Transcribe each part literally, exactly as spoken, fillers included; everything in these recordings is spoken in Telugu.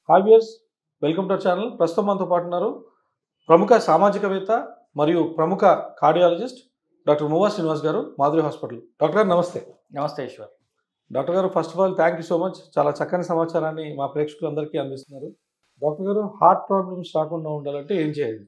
Hi viewers, welcome to our channel. ప్రస్తుతం మనతో పాటు ఉన్నారు ప్రముఖ సామాజికవేత్త మరియు ప్రముఖ కార్డియాలజిస్ట్ డాక్టర్ మూవా శ్రీనివాస్ గారు, మాధురి హాస్పిటల్. డాక్టర్ గారు నమస్తే. నమస్తే ఈశ్వర్. డాక్టర్ గారు, first of all thank you so much. చాలా చక్కని సమాచారాన్ని మా ప్రేక్షకులందరికీ అందిస్తున్నారు. డాక్టర్ గారు, హార్ట్ ప్రాబ్లమ్స్ రాకుండా ఉండాలంటే ఏం చేయాలి?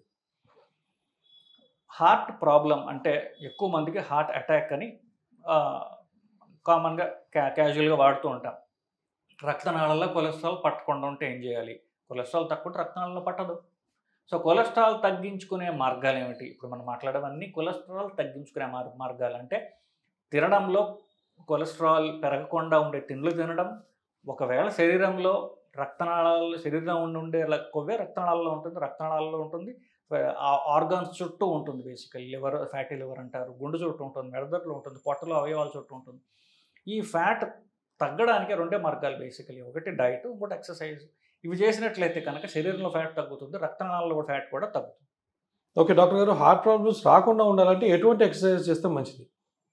హార్ట్ ప్రాబ్లం అంటే ఎక్కువ మందికి హార్ట్ అటాక్ అని కామన్గా క్యా క్యాజువల్గా వాడుతూ ఉంటాం. రక్తనాళాల్లో కొలెస్ట్రాల్ పట్టకుండా ఉంటే ఏం చేయాలి? కొలెస్ట్రాల్ తక్కువ రక్తనాళాల్లో పట్టదు. సో కొలెస్ట్రాల్ తగ్గించుకునే మార్గాలు ఏమిటి? ఇప్పుడు మనం మాట్లాడేవన్నీ కొలెస్ట్రాల్ తగ్గించుకునే మార్ మార్గాలు అంటే తినడంలో కొలెస్ట్రాల్ పెరగకుండా ఉండే తిండ్లు తినడం, ఒకవేళ శరీరంలో రక్తనాళాలు శరీరం ఉండి ఉండే కొవ్వే రక్తనాళాల్లో ఉంటుంది, రక్తనాళాల్లో ఉంటుంది, ఆర్గాన్స్ చుట్టూ ఉంటుంది. బేసికల్ లివర్, ఫ్యాటీ లివర్ అంటారు, గుండె చుట్టూ ఉంటుంది, మెడదట్లో ఉంటుంది, పొట్టలో అవయవాల చుట్టూ ఉంటుంది. ఈ ఫ్యాట్ తగ్గడానికి రెండే మార్గాలు బేసికలీ, ఒకటి డైట్, ఇంకోటి ఎక్సర్సైజ్. ఇవి చేసినట్లయితే కనుక శరీరంలో ఫ్యాట్ తగ్గుతుంది, రక్తనాళాల్లో కూడా ఫ్యాట్ కూడా తగ్గుతుంది. ఓకే డాక్టర్ గారు, హార్ట్ ప్రాబ్లమ్స్ రాకుండా ఉండాలంటే ఎటువంటి ఎక్సర్సైజ్ చేస్తే మంచిది?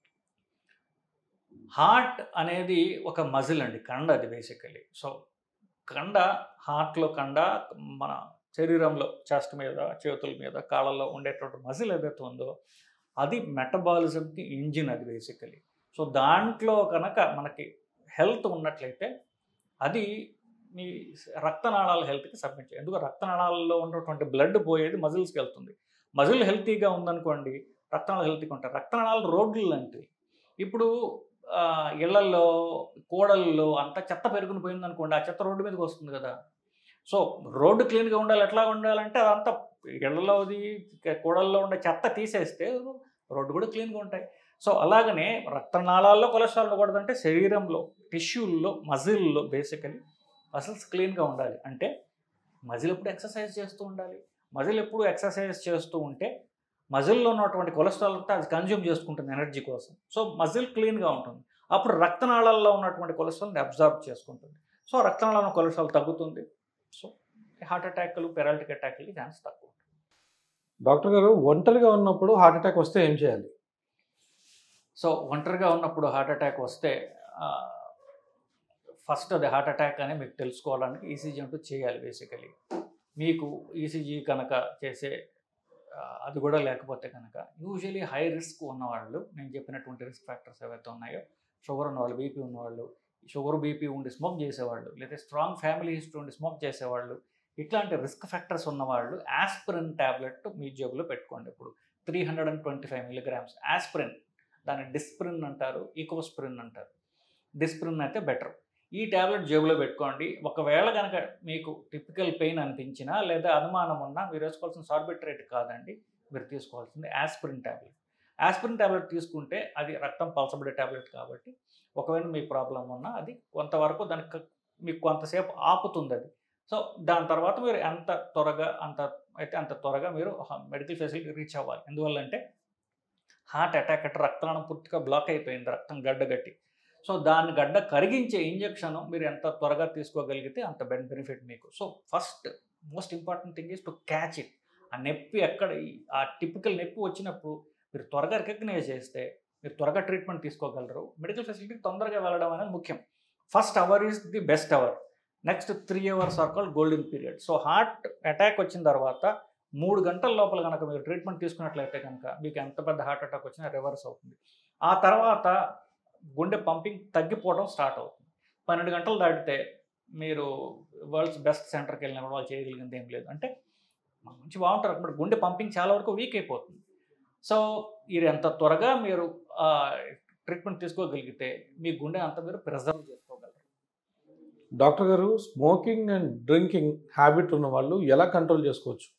హార్ట్ అనేది ఒక మజిల్ అండి, కండ అది బేసికలీ. సో కండ, హార్ట్లో కండ మన శరీరంలో చెస్ట్ మీద, చేతుల మీద, కాళ్ళల్లో ఉండేటువంటి మజిల్ ఏదైతే ఉందో అది మెటబాలిజంకి ఇంజిన్ అది బేసికలీ. సో దాంట్లో కనుక మనకి హెల్త్ ఉన్నట్లయితే అది మీ రక్తనాళాల హెల్త్కి సబ్మిట్ చేయాలి. ఎందుకంటే రక్తనాళాల్లో ఉన్నటువంటి బ్లడ్ పోయేది మజిల్స్కి వెళ్తుంది. మజిల్ హెల్తీగా ఉందనుకోండి, రక్తనాళాలు హెల్తీగా ఉంటాయి. రక్తనాళాలు రోడ్లు లాంటివి. ఇప్పుడు ఇళ్లల్లో, కూడల్లో అంతా చెత్త పెరుగుని పోయింది అనుకోండి, ఆ చెత్త రోడ్డు మీదకి వస్తుంది కదా. సో రోడ్డు క్లీన్గా ఉండాలి. ఎట్లా ఉండాలంటే అదంతా ఇళ్లలోది, కూడల్లో ఉండే చెత్త తీసేస్తే రోడ్డు కూడా క్లీన్గా ఉంటాయి. సో అలాగనే రక్తనాళాల్లో కొలెస్ట్రాల్ ఉండకూడదంటే శరీరంలో టిష్యూల్లో, మజిల్లో బేసికలీ మజిల్స్ క్లీన్గా ఉండాలి. అంటే మజిల్ ఎప్పుడు ఎక్సర్సైజ్ చేస్తూ ఉండాలి. మజిల్ ఎప్పుడు ఎక్సర్సైజ్ చేస్తూ ఉంటే మజిల్లో ఉన్నటువంటి కొలెస్ట్రాల్ అంతా అది కన్జ్యూమ్ చేసుకుంటుంది ఎనర్జీ కోసం. సో మజిల్ క్లీన్గా ఉంటుంది. అప్పుడు రక్తనాళాల్లో ఉన్నటువంటి కొలెస్ట్రాల్ని అబ్జార్బ్ చేసుకుంటుంది. సో రక్తనాళాల్లో కొలెస్ట్రాల్ తగ్గుతుంది. సో హార్ట్ అటాక్లు, పెరాలిటిక్ అటాక్లకి ఛాన్స్ తక్కువ. డాక్టర్ గారు, ఒంటరిగా ఉన్నప్పుడు హార్ట్ అటాక్ వస్తే ఏం చేయాలి? సో ఒంటరిగా ఉన్నప్పుడు హార్ట్ అటాక్ వస్తే ఫస్ట్ అది హార్ట్ అటాక్ అని మీకు తెలుసుకోవడానికి ఈసీజీ అంటూ చేయాలి బేసికలీ. మీకు ఈసీజీ కనుక చేసే అది కూడా లేకపోతే కనుక యూజువలీ హై రిస్క్ ఉన్నవాళ్ళు, నేను చెప్పినటువంటి రిస్క్ ఫ్యాక్టర్స్ ఏవైతే ఉన్నాయో, షుగర్ ఉన్నవాళ్ళు, బీపీ ఉన్నవాళ్ళు, షుగర్ బీపీ ఉండి స్మోక్ చేసేవాళ్ళు, లేదా స్ట్రాంగ్ ఫ్యామిలీ హిస్టరీ ఉండి స్మోక్ చేసేవాళ్ళు, ఇట్లాంటి రిస్క్ ఫ్యాక్టర్స్ ఉన్నవాళ్ళు ఆస్పిరిన్ ట్యాబ్లెట్ మీ జేబులో పెట్టుకోండి. ఇప్పుడు three hundred and twenty five milligrams aspirin, దాన్ని డిస్ప్రిన్ అంటారు, ఈకోస్ప్రిన్ అంటారు. డిస్ప్రిన్ అయితే బెటర్. ఈ ట్యాబ్లెట్ జేబులో పెట్టుకోండి. ఒకవేళ కనుక మీకు టిపికల్ పెయిన్ అనిపించినా లేదా అనుమానం ఉన్నా మీరు వేసుకోవాల్సిన సార్బిట్రేట్ కాదండి, మీరు తీసుకోవాల్సింది ఆస్పిరిన్ ట్యాబ్లెట్. ఆస్పిరిన్ ట్యాబ్లెట్ తీసుకుంటే అది రక్తం పలచబడే ట్యాబ్లెట్ కాబట్టి ఒకవేళ మీకు ప్రాబ్లం ఉన్నా అది కొంతవరకు దానికి మీకు కొంతసేపు ఆపుతుంది అది. సో దాని తర్వాత మీరు ఎంత త్వరగా అంత అయితే అంత త్వరగా మీరు మెడికల్ ఫెసిలిటీ రీచ్ అవ్వాలి. ఎందువల్లంటే హార్ట్ అటాక్ అంటే రక్తనాళం పూర్తిగా బ్లాక్ అయిపోయింది, రక్తం గడ్డగట్టి. సో దాన్ని గడ్డ కరిగించే ఇంజెక్షన్ మీరు ఎంత త్వరగా తీసుకోగలిగితే అంత బెనిఫిట్ మీకు. So first most important thing is to catch it. ఆ నొప్పి ఎక్కడ, ఆ టిపికల్ నొప్పి వచ్చినప్పుడు మీరు త్వరగా రికగ్నైజ్ చేస్తే మీరు త్వరగా ట్రీట్మెంట్ తీసుకోగలరు. మెడికల్ ఫెసిలిటీకి తొందరగా వెళ్ళడం అనేది ముఖ్యం. First hour is the best hour. Next three hours are called golden period. So heart attack వచ్చిన తర్వాత మూడు గంటల లోపల కనుక మీరు ట్రీట్మెంట్ తీసుకున్నట్లయితే కనుక మీకు ఎంత పెద్ద హార్ట్ అటాక్ వచ్చినా రివర్స్ అవుతుంది. ఆ తర్వాత గుండె పంపింగ్ తగ్గిపోవడం స్టార్ట్ అవుతుంది. పన్నెండు గంటలు దాటితే మీరు వరల్డ్స్ బెస్ట్ సెంటర్కి వెళ్ళినప్పుడు వాళ్ళు చేయగలిగింది ఏం లేదు. అంటే మంచి బాగుంటారు అప్పుడు, గుండె పంపింగ్ చాలా వరకు వీక్ అయిపోతుంది. సో ఇది ఎంత త్వరగా మీరు ట్రీట్మెంట్ తీసుకోగలిగితే మీ గుండె అంతా మీరు ప్రిజర్వ్ చేసుకోగలరు. డాక్టర్ గారు, స్మోకింగ్ అండ్ డ్రింకింగ్ హ్యాబిట్ ఉన్న వాళ్ళు ఎలా కంట్రోల్ చేసుకోవచ్చు?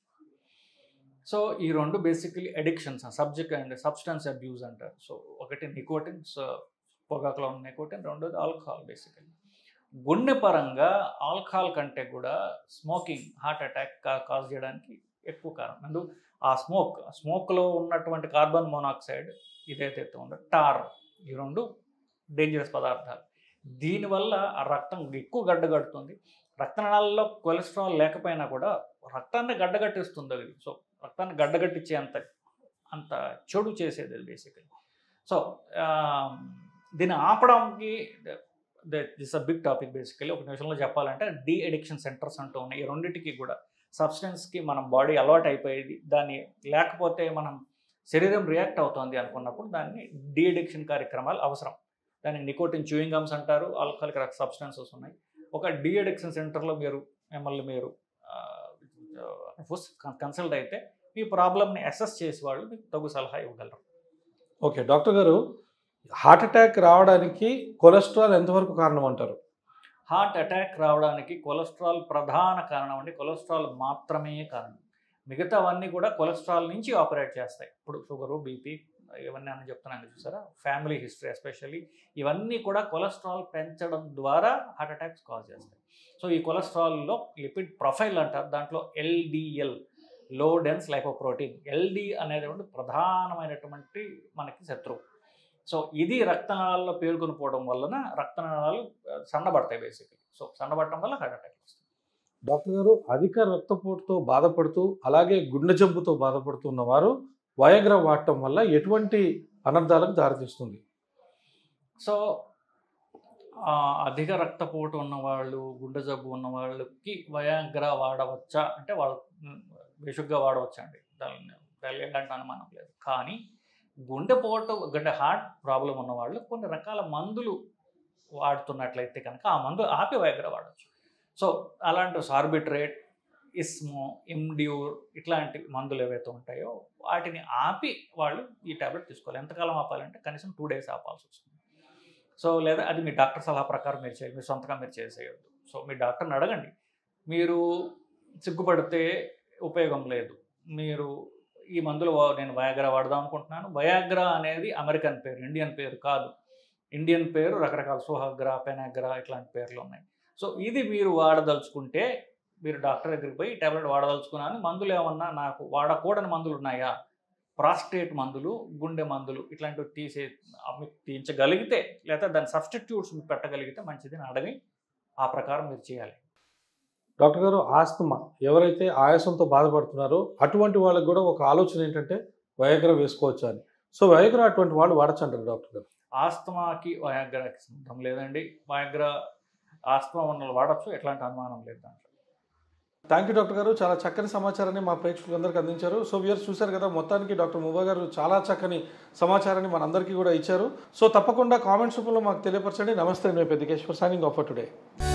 సో ఈ రెండు basically addictions, subject and substance abuse అంటారు. సో ఒకటి నికోటిన్, పొగాకులో ఉన్న నికోటిన్, రెండోది ఆల్కహాల్. బేసికలీ గుండె పరంగా ఆల్కహాల్ కంటే కూడా స్మోకింగ్ హార్ట్ అటాక్ కాజ్ చేయడానికి ఎక్కువ కారణం. అందు ఆ స్మోక్ స్మోక్లో ఉన్నటువంటి కార్బన్ మోనాక్సైడ్ ఇదైతే ఉందో టార్, ఈ రెండు డేంజరస్ పదార్థాలు. దీనివల్ల ఆ రక్తం ఎక్కువ గడ్డగడుతుంది. రక్తనాళాల్లో కొలెస్ట్రాల్ లేకపోయినా కూడా రక్తాన్ని గడ్డగట్టిస్తుంది అది. సో రక్తాన్ని గడ్డగట్టించే అంత అంత చెడు చేసేది అది బేసికలీ. సో దీన్ని ఆపడానికి this a big topic basically. ఒక నిమిషంలో చెప్పాలంటే డీ అడిక్షన్ సెంటర్స్ అంటూ ఉన్నాయి. ఈ రెండింటికి కూడా సబ్స్టెన్స్కి మనం బాడీ అలవాటు అయిపోయేది, దాన్ని లేకపోతే మనం శరీరం రియాక్ట్ అవుతుంది అనుకున్నప్పుడు దాన్ని డీ అడిక్షన్ కార్యక్రమాలు అవసరం. దానికి నికోటిన్ చూయింగ్ గమ్స్ అంటారు, ఆల్కహాలిక్ సబ్స్టెన్సెస్ ఉన్నాయి. ఒక డీ అడిక్షన్ సెంటర్లో మీరు మిమ్మల్ని మీరు కన్సల్ట్ అయితే మీ ప్రాబ్లమ్ని అసెస్ చేసి వాళ్ళు మీకు తగు సలహా ఇవ్వగలరు. ఓకే డాక్టర్ గారు, హార్ట్ అటాక్ రావడానికి కొలెస్ట్రాల్ ఎంతవరకు కారణం అంటారు? హార్ట్ అటాక్ రావడానికి కొలెస్ట్రాల్ ప్రధాన కారణం అండి. కొలెస్ట్రాల్ మాత్రమే కారణం. మిగతావన్నీ కూడా కొలెస్ట్రాల్ నుంచి ఆపరేట్ చేస్తాయి. ఇప్పుడు షుగరు, బీపీ ఇవన్నీ అని చెప్తున్నాను చూసారా, ఫ్యామిలీ హిస్టరీ ఎస్పెషల్లీ, ఇవన్నీ కూడా కొలెస్ట్రాల్ పెంచడం ద్వారా హార్ట్ అటాక్స్ కాజ్ చేస్తాయి. సో ఈ కొలెస్ట్రాల్లో లిపిడ్ ప్రొఫైల్ అంటారు, దాంట్లో ఎల్డిఎల్, లో డెన్స్ లైపోప్రోటీన్, ఎల్డి అనేది ప్రధానమైనటువంటి మనకి శత్రువు. సో ఇది రక్తనాళాల్లో పేరుకొని పోవడం వలన రక్తనాళాలు సన్నబడతాయి బేసిక్లీ. సో సన్నబడటం వల్ల హార్ట్ అటాక్ వస్తుంది. డాక్టర్ గారు, అధిక రక్తపోటుతో బాధపడుతూ అలాగే గుండె జబ్బుతో బాధపడుతున్న వారు వయాగ్రా వాడటం వల్ల ఎటువంటి అనర్థాలకు దారితీస్తుంది? సో అధిక రక్తపోటు ఉన్నవాళ్ళు, గుండె జబ్బు ఉన్న వాళ్ళకి వయాగ్రా వాడవచ్చా అంటే వాళ్ళు బేసిక్గా వాడవచ్చా అండి, దాని దాని ఎలాంటి అనుమానం లేదు. కానీ గుండెపోటు, గుండె హార్ట్ ప్రాబ్లం ఉన్నవాళ్ళు కొన్ని రకాల మందులు వాడుతున్నట్లయితే కనుక ఆ మందు ఆపి వయాగ్రా వాడవచ్చు. సో అలాంటి సార్బిట్రేట్, ఇస్మో, ఇమ్డ్యూర్ ఇట్లాంటి మందులు ఏవైతే ఉంటాయో వాటిని ఆపి వాళ్ళు ఈ ట్యాబ్లెట్ తీసుకోవాలి. ఎంతకాలం ఆపాలంటే కనీసం టూ డేస్ ఆపాల్సి వస్తుంది. సో లేదా అది మీ డాక్టర్ సలహా ప్రకారం మీరు చేయాలి, మీ సొంతగా మీరు చేసేయద్దు. సో మీ డాక్టర్ని అడగండి. మీరు సిగ్గుపడితే ఉపయోగం లేదు. మీరు ఈ మందులు నేను వయాగ్రా వాడదాం అనుకుంటున్నాను, వయాగ్రా అనేది అమెరికన్ పేరు, ఇండియన్ పేరు కాదు. ఇండియన్ పేరు రకరకాల సుహాగ్రా, పెనాగ్రా ఇట్లాంటి పేర్లు ఉన్నాయి. సో ఇది మీరు వాడదలుచుకుంటే మీరు డాక్టర్ దగ్గరికి పోయి ట్యాబ్లెట్ వాడదలుచుకున్నాను, మందులు ఏమన్నా నాకు వాడకూడని మందులు ఉన్నాయా, ప్రాస్టేట్ మందులు, గుండె మందులు ఇట్లాంటివి తీసే మీకు తీయించగలిగితే లేదా దాని సబ్స్టిట్యూట్స్ మీకు పెట్టగలిగితే మంచిదని అడగి ఆ ప్రకారం మీరు చేయాలి. డాక్టర్ గారు, ఆస్తమా ఎవరైతే ఆయాసంతో బాధపడుతున్నారో అటువంటి వాళ్ళకి కూడా ఒక ఆలోచన ఏంటంటే వయాగ్రా వేసుకోవచ్చు అని. సో వయాగ్రా అటువంటి వాళ్ళు వాడచ్చు అంటారు డాక్టర్ గారు? ఆస్తమాకి వయాగ్రాకి సంబంధం లేదండి. వయాగ్రా ఆస్తమా ఉన్న వాడచ్చు, ఎట్లాంటి అనుమానం లేదు దాంట్లో. థ్యాంక్ యూ డాక్టర్ గారు, చాలా చక్కని సమాచారాన్ని మా ప్రేక్షకులందరికీ అందించారు. సో వ్యూయర్స్ చూశారు కదా, మొత్తానికి డాక్టర్ మువ్వా గారు చాలా చక్కని సమాచారాన్ని మనందరికీ కూడా ఇచ్చారు. సో తప్పకుండా కామెంట్స్ రూపంలో మాకు తెలియపరచండి. నమస్తే, నేను Peddakeshwar, signing off for today.